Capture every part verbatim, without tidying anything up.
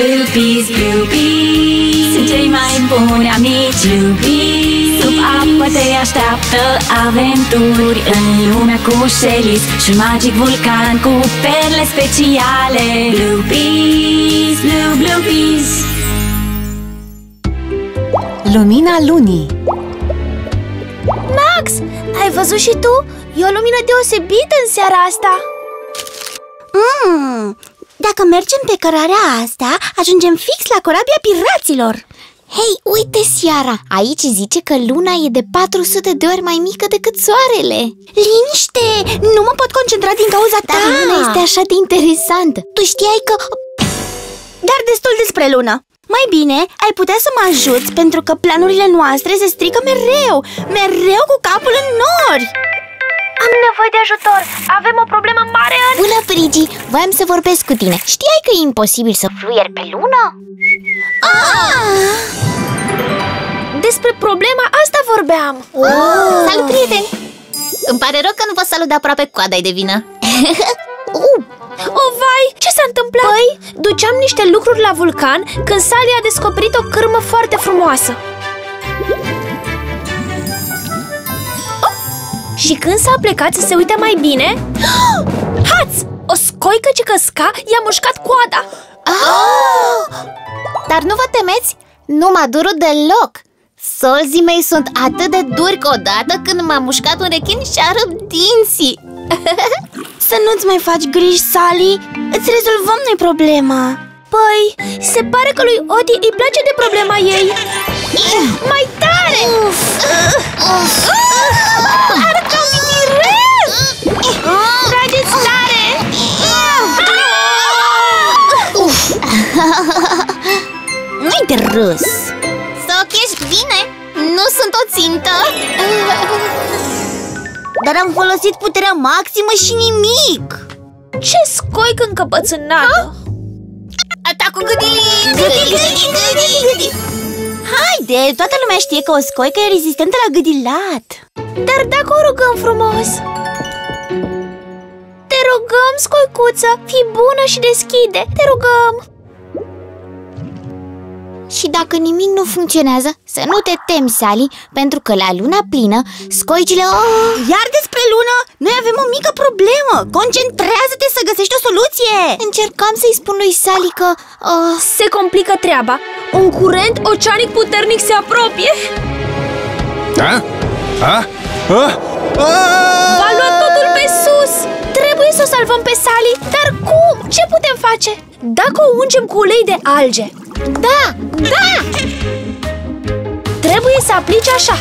Bluebees, Bluebees sunt cei mai buni amici. Bluebees, sub apă te așteaptă aventuri în lumea cu Shelly și un magic vulcan cu perle speciale. Bluebees, Blue Bluebees. Lumina lunii. Max, ai văzut și tu? E o lumină deosebită în seara asta. mm, Dacă mergem pe cărarea asta, ajungem fix la corabia piraților. Hei, uite, Seara! Aici zice că luna e de patru sute de ori mai mică decât soarele. Liniște! Nu mă pot concentra din cauza ta. Dar luna este așa de interesantă. Tu știai că... Dar destul despre lună. Mai bine, ai putea să mă ajuți, pentru că planurile noastre se strică mereu. Mereu cu capul în nori. Am nevoie de ajutor. Avem o problemă mare în... Bună, Frigi! Voiam să vorbesc cu tine. Știai că e imposibil să fluieri pe lună? Ah! Despre problema asta vorbeam. Oh! Salut, prieteni! Îmi pare rău că nu vă salut de aproape, coada-i de vină. uh. Oh, vai! Ce s-a întâmplat? Păi, duceam niște lucruri la vulcan când Sally a descoperit o cârmă foarte frumoasă. Oh! Și când s-a plecat să se uite mai bine... Haț! O scoică ce căsca i-a mușcat coada. Oh! Dar nu vă temeți? Nu m-a durut deloc. Solzii mei sunt atât de duri că odată când m-a mușcat un rechin și-a rupt dinții. Să nu-ți mai faci griji, Sally. Îți rezolvăm noi problema. Păi, se pare că lui Odi îi place de problema ei. Mai tare! Are ca un mitirel! Trageți tare! Nu-i de râs. Să ochești bine. Nu sunt o țintă. Dar am folosit puterea maximă și nimic. Ce scoică încăpățânată! Atacul gâdilii! Haide, toată lumea știe că o scoică e rezistentă la gâdilat. Dar dacă o rugăm frumos? Te rugăm, scoicuță, fii bună și deschide. Te rugăm. Și dacă nimic nu funcționează, să nu te temi, Sally, pentru că la luna plină, scoicile... Oh! Iar despre lună, noi avem o mică problemă. Concentrează-te să găsești o soluție. Încercam să-i spun lui Sally că... Oh... Se complică treaba. Un curent oceanic puternic se apropie. Da? A? A? A? Va lua totul pe sus. Trebuie să o salvăm pe Sally. Dar cum? Ce putem face? Dacă o ungem cu ulei de alge. Da! Da! Trebuie să aplici așa.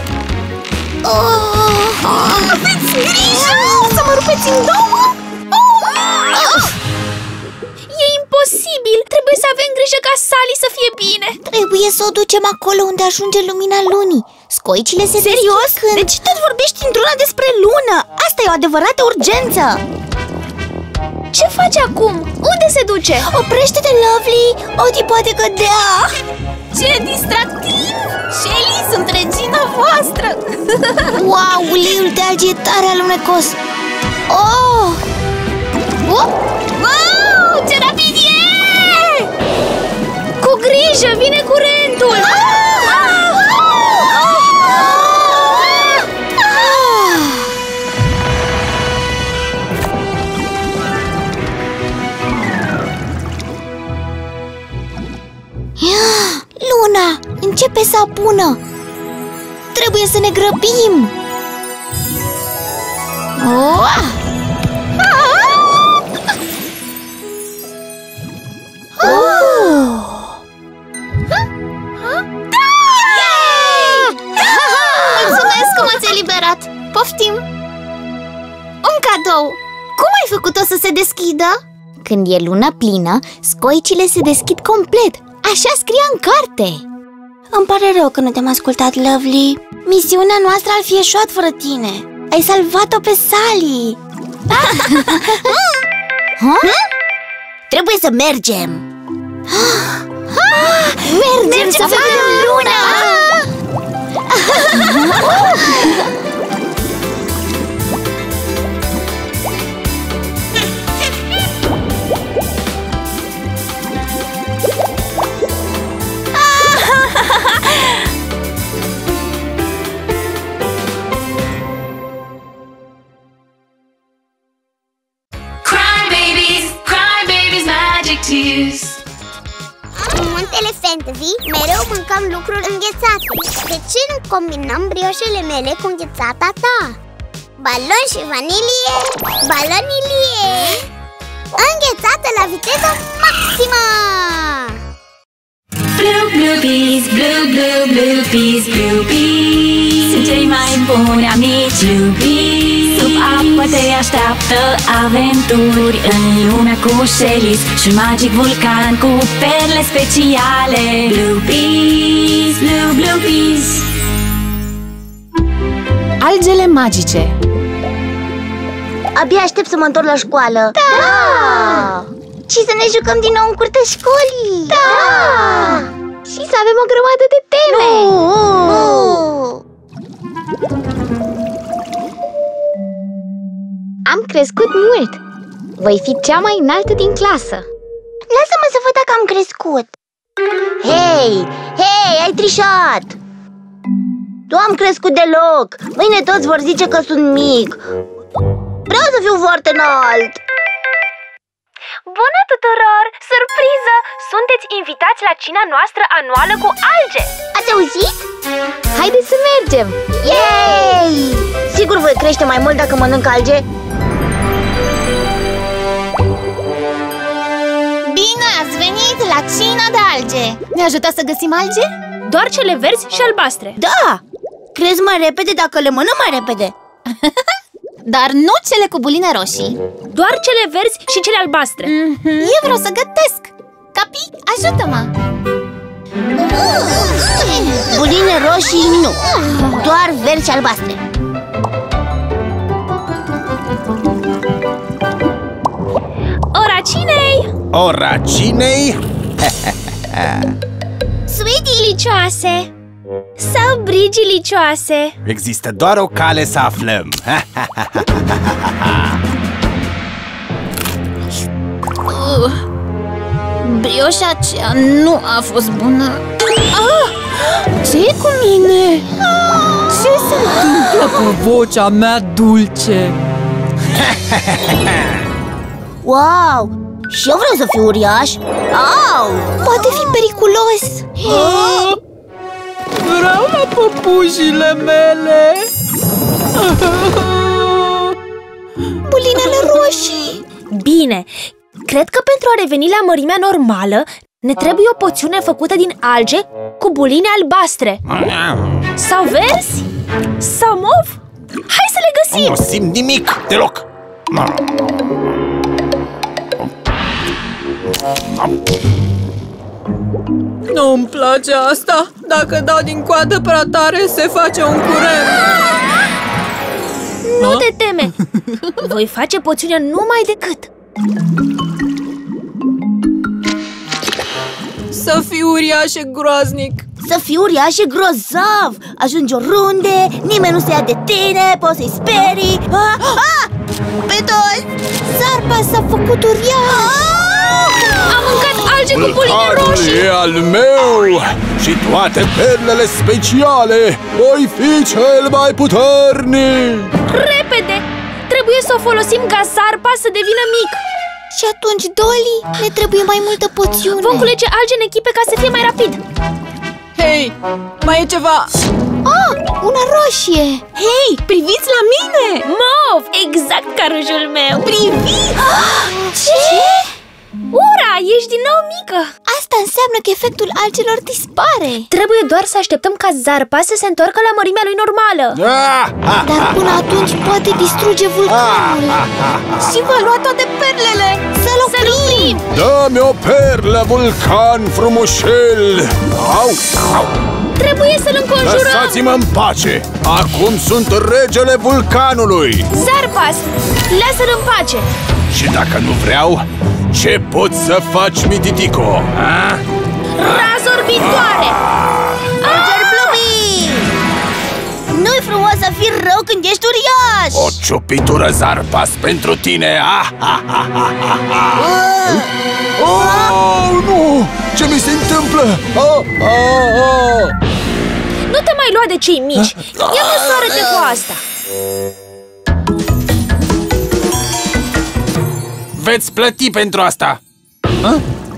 Oh! Aveți grijă! Să mă rupeți în două! Oh! E imposibil! Trebuie să avem grijă ca Sally să fie bine. Trebuie să o ducem acolo unde ajunge lumina lunii. Scoicile se Serios? când... Deci tot vorbești într-una despre lună. Asta e o adevărată urgență. Ce faci acum? Unde se duce? Oprește-te, Lovely! Odi poate cădea. Ce distractiv! Shelly, sunt regina voastră! Wow, uleiul de alge e tare alunecos! Oh! Oh! Wow, ce rapid e! Cu grijă, vine curentul! Luna, începe să apună. Trebuie să ne grăbim. Oh! Oh! Mulțumesc că m-ați eliberat. Poftim. Un cadou. Cum ai făcut-o să se deschidă? Când e luna plină, scoicile se deschid complet. Așa scria în carte. Îmi pare rău că nu te-am ascultat, Lovely. Misiunea noastră ar fi eșuat fără tine. Ai salvat-o pe Sally. Trebuie să mergem. Mergem, mergem să vedem luna! tears. În Muntele Fantasy mereu mâncam lucruri înghețate. De ce nu combinăm brioșele mele cu înghețata ta? Balon și vanilie, balonilie, înghețată la viteză maximă! Blue, blue peas, blue, blue, blue peas, blue peas. Sunt cei mai buni amici iubiți. Sub apă te așteaptă aventuri în lumea cu Shelly și un magic vulcan cu perle speciale. Blue peas, blue, blue peas. Algele magice. Abia aștept să mă întorc la școală. Da! Și să ne jucăm din nou în curtea școlii. Da! Și să avem o grămadă de teme. Oh! Am crescut mult. Voi fi cea mai înaltă din clasă. Lasă-mă să văd dacă am crescut. Hei, hei, ai trișat. Nu am crescut deloc. Mâine toți vor zice că sunt mic. Vreau să fiu foarte înalt. Bună tuturor! Surpriză! Sunteți invitați la cina noastră anuală cu alge! Ați auzit? Haideți să mergem! Yay! Sigur voi crește mai mult dacă mănânc alge? Bine ați venit la cina de alge! Ne ajutați să găsim alge? Doar cele verzi și albastre. Da! Crezi mai repede dacă le mănânc mai repede. Dar nu cele cu buline roșii. Doar cele verzi și cele albastre. mm-hmm. Eu vreau să gătesc. Capi, ajută-mă. Buline roșii nu. Doar verzi și albastre. Ora cinei! Ora cinei? Sweetie licioase! Sau brigi licioase! Există doar o cale să aflăm. uh, Brioșa aceea nu a fost bună. ah! Ce-i cu mine? Ce se întâmplă cu vocea mea dulce? Wow! Și eu vreau să fiu uriaș. Au! Poate fi periculos. Ah! Vreau la păpușile mele. Bulinele roșii. Bine, cred că pentru a reveni la mărimea normală ne trebuie o poțiune făcută din alge cu buline albastre. Sau verzi? Sau mov? Hai să le găsim! Nu simt nimic deloc. Nu-mi place asta. Dacă dau din coadă prea tare, se face un curent. Nu te teme! Voi face poțiunea numai decât. Să fiu uriaș e groaznic. Să fii uriaș e grozav. Ajungi oriunde, nimeni nu se ia de tine, poți să-i sperii. ah, ah! Pe toți! Zarpa s-a făcut uriaș. Am mâncat alge cu buline Vulcanul roșii! e al meu și toate perlele speciale. Voi fi cel mai puternic. Repede! Trebuie să o folosim ca zarpa să devină mic. Și atunci, Dolly, ne trebuie mai multă poțiune. Vom culege alge în echipe ca să fie mai rapid. Hei, mai e ceva. Ah, una roșie. Hei, priviți la mine! Mov! Exact ca rujul meu! Priviți! Ce? Ura, ești din nou mică! Asta înseamnă că efectul algelor dispare. Trebuie doar să așteptăm ca zarpa să se întoarcă la mărimea lui normală. Dar până atunci poate distruge vulcanul. Și va lua toate perlele. Să-l oprim. Dă-mi o perlă, vulcan frumușel. Au, au. Trebuie să-l înconjurăm. Lăsați-mă în pace. Acum sunt regele vulcanului. Zarpas, lasă-l în pace. Și dacă nu vreau, ce poți să faci, mititico? A? Rază orbitoare! Alger Bluey! Nu-i frumos să fii rău când ești uriaș! O ciupitură zarpas pentru tine! Ah, ah, ah, ah, ah. Oh, nu! Ce mi se întâmplă? Ah, ah, ah. Nu te mai lua de cei mici. Ia măsoară-te cu asta. Veți plăti pentru asta! A?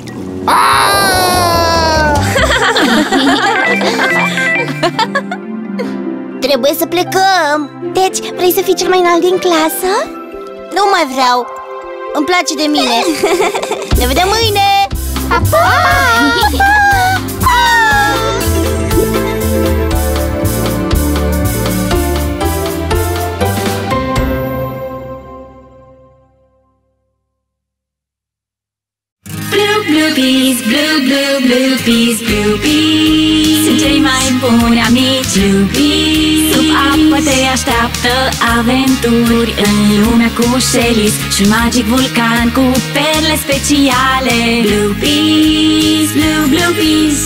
Trebuie să plecăm. Deci, vrei să fii cel mai înalt din clasă? Nu mai vreau. Îmi place de mine. Ne vedem mâine. Pa, pa! Bluebees, blue, blue, bluebees, bluebees sunt cei mai buni amici iubiți. Sub apă te așteaptă aventuri în lumea cu Shelly's și un magic vulcan cu perle speciale. Bluebees, blue, bluebees.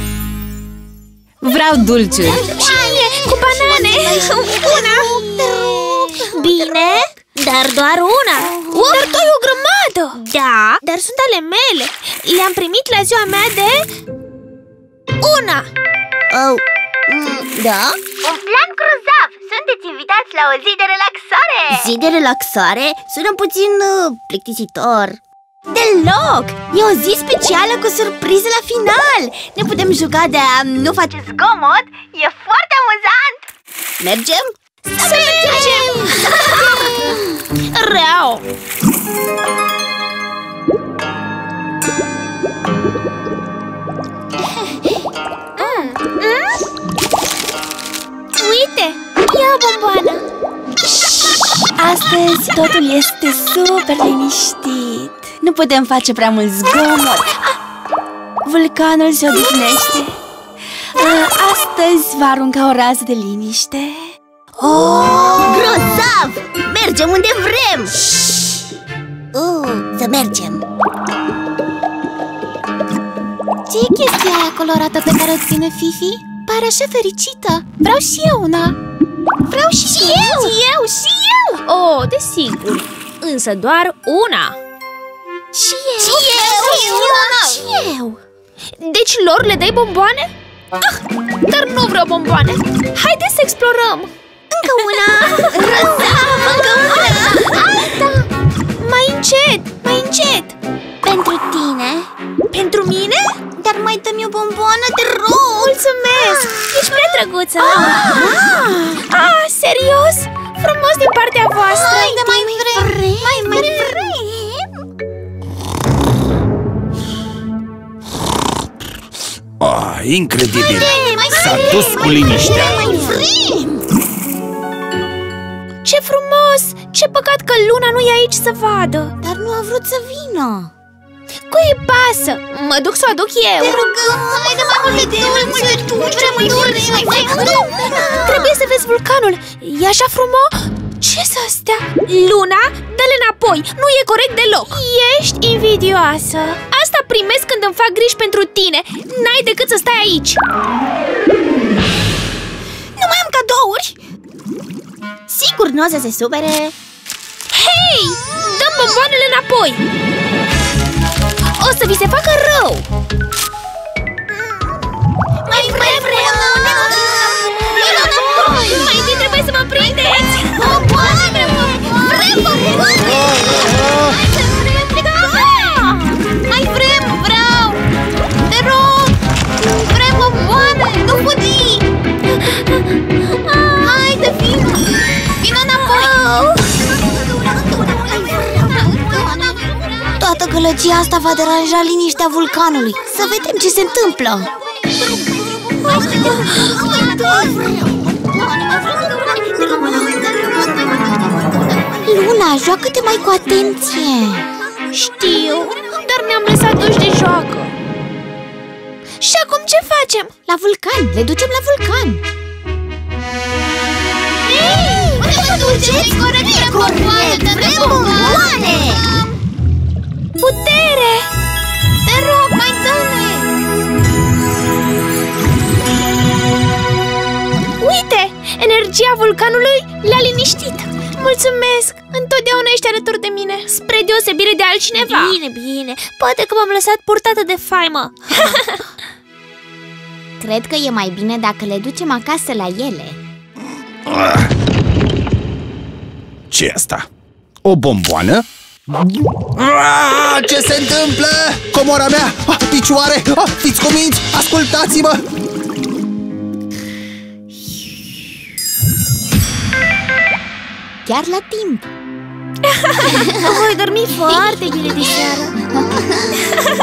Vreau dulciuri. Cine? Cu banane! Una! Bine, dar doar una. Dar tu ai o grămadă. Da, dar sunt ale mele. Le-am primit la ziua mea de... una. Oh. Mm, da? Un plan grozav! Sunteți invitați la o zi de relaxare! Zi de relaxare? Sună puțin uh, plictisitor. Deloc! E o zi specială cu surpriză la final. Ne putem juca de a nu face zgomot. E foarte amuzant. Mergem? Să mergem! Rău! Mm. Mm? Uite! Ia o bomboană! Astăzi totul este super liniștit. Nu putem face prea mult zgomot. Ah! Vulcanul se odihnește. Ah, astăzi va arunca o rază de liniște. Oh, grozav! Mergem unde vrem! Uh, să mergem! Ce e chestia aia colorată pe care o ține Fifi? Pare așa fericită. Vreau și eu una. Vreau și, și eu. Și eu, și eu! Oh, desigur, însă doar una. Și eu. Și eu. Și eu. Și eu. Deci lor le dai bomboane? Ah, dar nu vreau bomboane. Haideți să explorăm. Încă una. Grozav, încă una. Alta. Mai încet, mai încet. Pentru tine. Pentru mine? Dar mai dă-mi o bomboană, te rog. Mulțumesc, ești prea drăguță. Ah, ah, serios? Frumos din partea voastră. Hai, dar mai vrem. Mai, mai vrem. Ah, incredibil! S-a dus cu liniștea. Mai vrem. Ce frumos! Ce păcat că Luna nu e aici să vadă. Dar nu a vrut să vină. Cui îi pasă? Mă duc să o aduc eu. Te rugăm, mai dă mai multe dulciuri. Vrem mai dulciuri, mai vrem. Trebuie să vezi vulcanul. E așa frumos. Ce-s astea? Luna, dă-le înapoi. Nu e corect deloc. Ești invidioasă. Asta primesc când îmi fac griji pentru tine. N-ai decât să stai aici. Nu mai am cadouri. Sigur nu o să se supere. Hei, dă-mi bomboanele înapoi. O să vi se facă rău. Mai vrem, vrem. Mai întâi trebuie să mă prindeți. Bomboane, vrem bomboane. Mai vrem, vreau. Te rog, vrem bomboane. Nu fugi. Haide, vină. Vină înapoi. Toată gălăgia asta va deranja liniștea vulcanului. Să vedem ce se întâmplă. Luna, joacă-te mai cu atenție. Știu, dar ne-am lăsat duși de joacă. Și acum ce facem? La vulcan, le ducem la vulcan. Hei, unde mă duceți? Corect, vrem bomboane, vrem bomboane. Putere! Te rog, mai dă-ne! Uite! Energia vulcanului l-a liniștit. Mulțumesc! Întotdeauna ești alături de mine, spre deosebire de altcineva. Bine, bine. Poate că m-am lăsat purtată de faimă. Cred că e mai bine dacă le ducem acasă la ele. Ce-i asta? O bomboană? Aaaa, ce se întâmplă? Comora mea! Ah, picioare! Ah, fiți cuminți! Ascultați-mă! Chiar la timp. Voi dormi foarte bine de seară.